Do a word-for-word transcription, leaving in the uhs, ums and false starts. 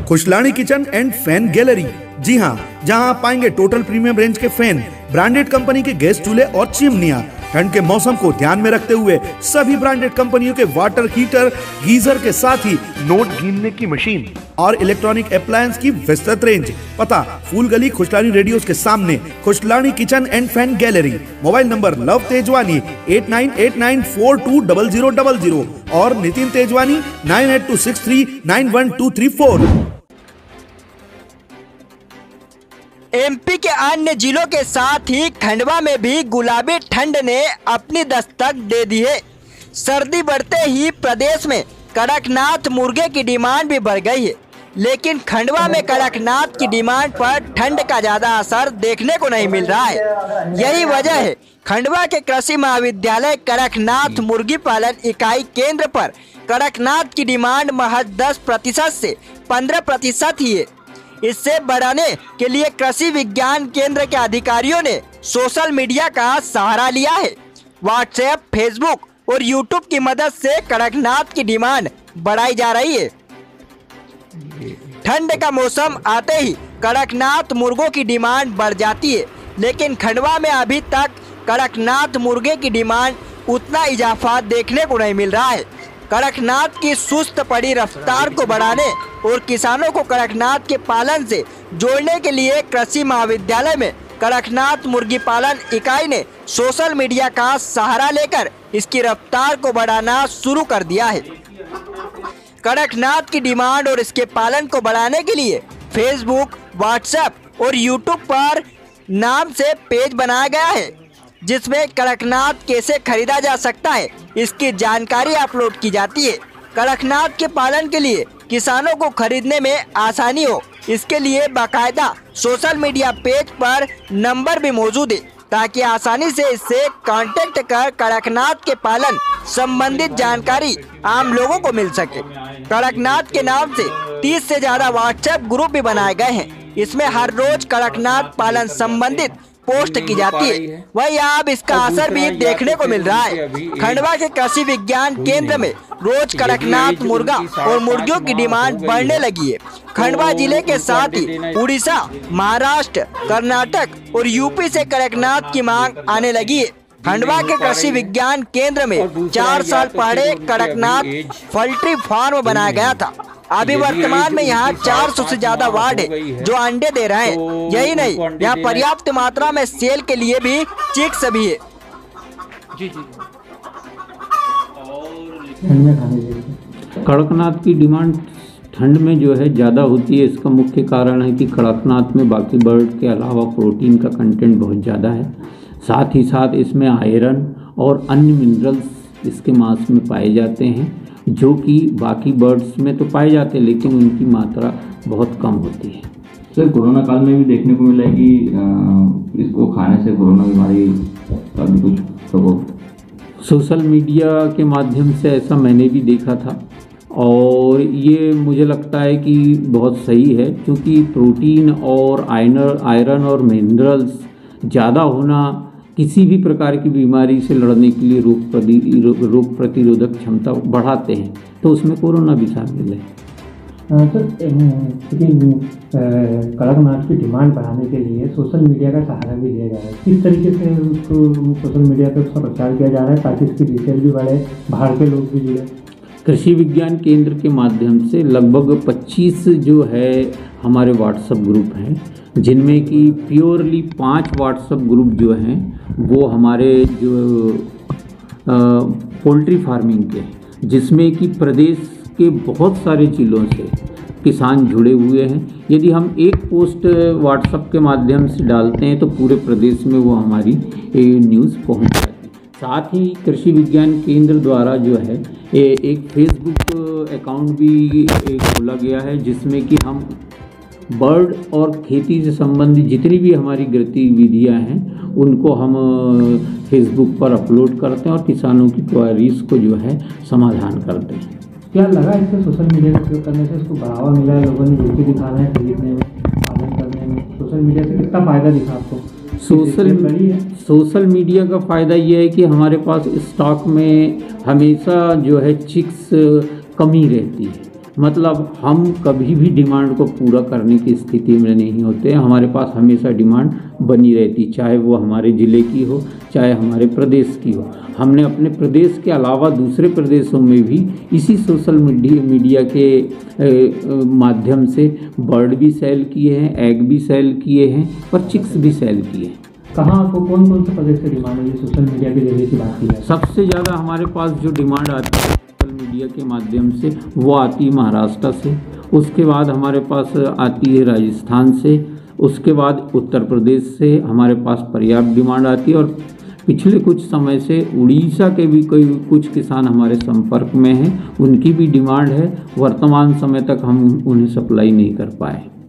Khushlani kitchen and fan gallery. जी हाँ, जहाँ आप पाएंगे टोटल प्रीमियम रेंज के फैन, ब्रांडेड कंपनी के गैस चूल्हे और चिमनियाँ। ठंड के मौसम को ध्यान में रखते हुए सभी ब्रांडेड कंपनियों के वाटर हीटर, गीजर के साथ ही नोट गिनने की मशीन और इलेक्ट्रॉनिक अप्लायंस की विस्तृत रेंज। पता फूल गली खुशलानी रेडियोस के सामने, Khushlani kitchen and fan gallery. Mobile number Lav Tejwani eight nine eight nine four two double zero double zero और Nitin Tejwani nine eight two six three nine one two three four. MP के अन्य जिलों के साथ ही खंडवा में भी गुलाबी ठंड ने अपनी दस्तक दे दी है। सर्दी बढ़ते ही प्रदेश में कड़कनाथ मुर्गे की डिमांड भी बढ़ गई है, लेकिन खंडवा में कड़कनाथ की डिमांड पर ठंड का ज्यादा असर देखने को नहीं मिल रहा है। यही वजह है खंडवा के कृषि महाविद्यालय कड़कनाथ मुर्गी पालन इकाई केंद्र पर कड़कनाथ की डिमांड महज दस प्रतिशत से पंद्रह प्रतिशत ही है। इससे बढ़ाने के लिए कृषि विज्ञान केंद्र के अधिकारियों ने सोशल मीडिया का सहारा लिया है। व्हाट्सएप, फेसबुक और यूट्यूब की मदद से कड़कनाथ की डिमांड बढ़ाई जा रही है। ठंड का मौसम आते ही कड़कनाथ मुर्गों की डिमांड बढ़ जाती है, लेकिन खंडवा में अभी तक कड़कनाथ मुर्गे की डिमांड उतना इजाफा देखने को नहीं मिल रहा है। कड़कनाथ की सुस्त पड़ी रफ्तार को बढ़ाने और किसानों को कड़कनाथ के पालन से जोड़ने के लिए कृषि महाविद्यालय में कड़कनाथ मुर्गी पालन इकाई ने सोशल मीडिया का सहारा लेकर इसकी रफ्तार को बढ़ाना शुरू कर दिया है। कड़कनाथ की डिमांड और इसके पालन को बढ़ाने के लिए फेसबुक, व्हाट्सएप और यूट्यूब पर नाम से पेज बनाया गया है, जिसमें कड़कनाथ कैसे खरीदा जा सकता है इसकी जानकारी अपलोड की जाती है। कड़कनाथ के पालन के लिए किसानों को खरीदने में आसानी हो, इसके लिए बाकायदा सोशल मीडिया पेज पर नंबर भी मौजूद है, ताकि आसानी से इससे कांटेक्ट कर कड़कनाथ के पालन संबंधित जानकारी आम लोगों को मिल सके। कड़कनाथ के नाम से तीस से ज्यादा व्हाट्सएप ग्रुप भी बनाए गए हैं। इसमें हर रोज कड़कनाथ पालन संबंधित पोस्ट की जाती है। वही अब इसका असर भी देखने को मिल रहा है। खंडवा के कृषि विज्ञान केंद्र में रोज कड़कनाथ मुर्गा और मुर्गियों की डिमांड बढ़ने लगी है। खंडवा जिले के साथ ही उड़ीसा, महाराष्ट्र, कर्नाटक और यूपी से कड़कनाथ की मांग आने लगी है। खंडवा के कृषि विज्ञान केंद्र में चार साल पहले कड़कनाथ पोल्ट्री फार्म बनाया गया था। अभी वर्तमान में यहाँ चार सौ से ज्यादा वार्ड है जो अंडे दे रहे हैं। यही नहीं, यहाँ पर्याप्त मात्रा में सेल के लिए भी चिक्स भी है। जी जी। कड़कनाथ की डिमांड ठंड में जो है ज़्यादा होती है। इसका मुख्य कारण है कि कड़कनाथ में बाकी बर्ड के अलावा प्रोटीन का कंटेंट बहुत ज़्यादा है। साथ ही साथ इसमें आयरन और अन्य मिनरल्स इसके मांस में पाए जाते हैं, जो कि बाकी बर्ड्स में तो पाए जाते हैं, लेकिन उनकी मात्रा बहुत कम होती है। सर, कोरोना काल में भी देखने को मिला है कि इसको खाने से कोरोना बीमारी का भी कुछ प्रभाव। सोशल मीडिया के माध्यम से ऐसा मैंने भी देखा था और ये मुझे लगता है कि बहुत सही है, क्योंकि प्रोटीन और आयरन आयरन और मिनरल्स ज़्यादा होना किसी भी प्रकार की बीमारी से लड़ने के लिए रोग प्रति रोग प्रतिरोधक क्षमता बढ़ाते हैं, तो उसमें कोरोना भी शामिल है। सर, कड़कनाथ की डिमांड बढ़ाने के लिए सोशल मीडिया का सहारा भी लिया जा रहा है। किस तरीके से उसको सोशल मीडिया पर उसका प्रचार किया जा रहा है ताकि इसकी डिटेल भी बढ़े, बाहर के लोग भी जुड़े? कृषि विज्ञान केंद्र के माध्यम से लगभग पच्चीस जो है हमारे व्हाट्सएप ग्रुप हैं, जिनमें कि प्योरली पांच व्हाट्सएप ग्रुप जो हैं वो हमारे जो पोल्ट्री फार्मिंग के हैं, जिसमें कि प्रदेश के बहुत सारे जिलों से किसान जुड़े हुए हैं। यदि हम एक पोस्ट व्हाट्सएप के माध्यम से डालते हैं तो पूरे प्रदेश में वो हमारी न्यूज़ पहुंच जाती है। साथ ही कृषि विज्ञान केंद्र द्वारा जो है एक फेसबुक अकाउंट भी खोला गया है, जिसमें कि हम बर्ड और खेती से संबंधित जितनी भी हमारी गतिविधियां हैं उनको हम फेसबुक पर अपलोड करते हैं और किसानों की क्वेरीज को जो है समाधान करते हैं। क्या लगा इससे सोशल मीडिया का उपयोग करने से इसको बढ़ावा मिला है, लोगों ने रुचि दिखाना है खरीदने में, पालन करने में? सोशल मीडिया से कितना फ़ायदा दिखा आपको? सोशल सोशल मीडिया का फ़ायदा ये है कि हमारे पास स्टॉक में हमेशा जो है चिक्स कमी रहती है, मतलब हम कभी भी डिमांड को पूरा करने की स्थिति में नहीं होते। हमारे पास हमेशा डिमांड बनी रहती, चाहे वो हमारे ज़िले की हो, चाहे हमारे प्रदेश की हो। हमने अपने प्रदेश के अलावा दूसरे प्रदेशों में भी इसी सोशल मीडिया मीडिया के माध्यम से बर्ड भी सेल किए हैं, एग भी सेल किए हैं और चिक्स भी सेल किए हैं। कहाँ आपको कौन कौन से प्रदेश से डिमांड है ये सोशल मीडिया के जरिए की बात की है? सबसे ज़्यादा हमारे पास जो डिमांड आती है सोशल मीडिया के माध्यम से वो आती है महाराष्ट्र से, उसके बाद हमारे पास आती है राजस्थान से, उसके बाद उत्तर प्रदेश से हमारे पास पर्याप्त डिमांड आती है और पिछले कुछ समय से उड़ीसा के भी कोई कुछ किसान हमारे संपर्क में हैं, उनकी भी डिमांड है। वर्तमान समय तक हम उन्हें सप्लाई नहीं कर पाए।